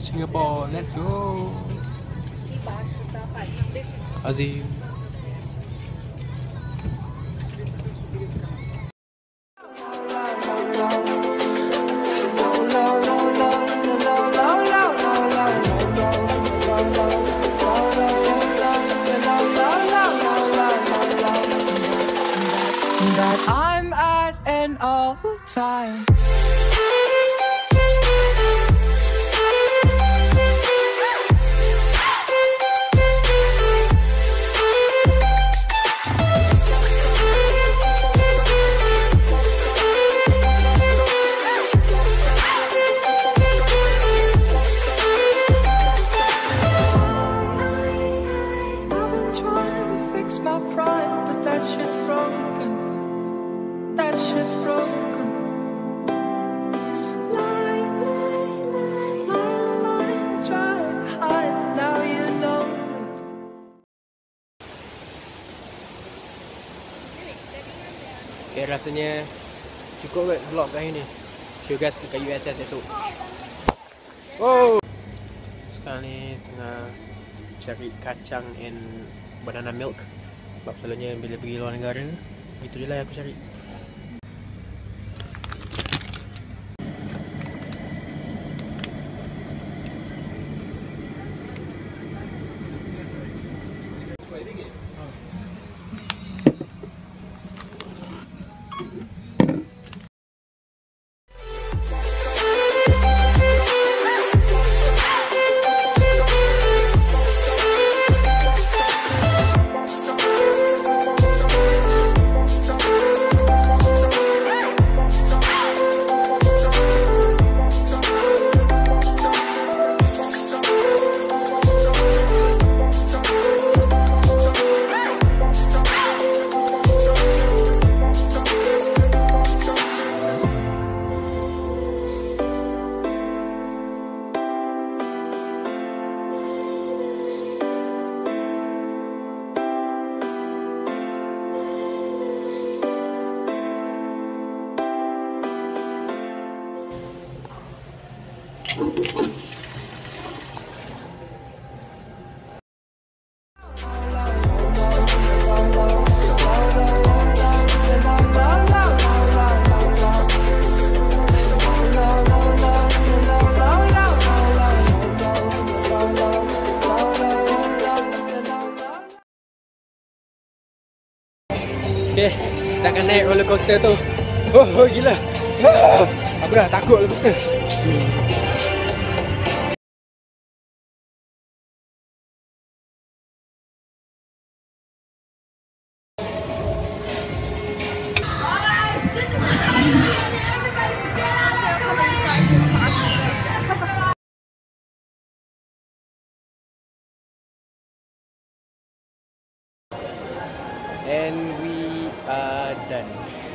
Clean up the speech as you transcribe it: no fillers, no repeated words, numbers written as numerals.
Singapore, let's go. Azim. That I'm at an all-time. My pride, but that shit's broken. That shit's broken. Lie, try to hide. Now you know. Okay, rasanya cukup buat vlog kali ni. See you guys dekat USS esok. Wow. Sekarang ni tengah cari kacang and banana milk. Sebab selalunya bila pergi luar negara, itu je lah yang aku cari. Okay, kita akan naik roller coaster tu. Oh gila. Aku dah takut roller coaster. And we are done.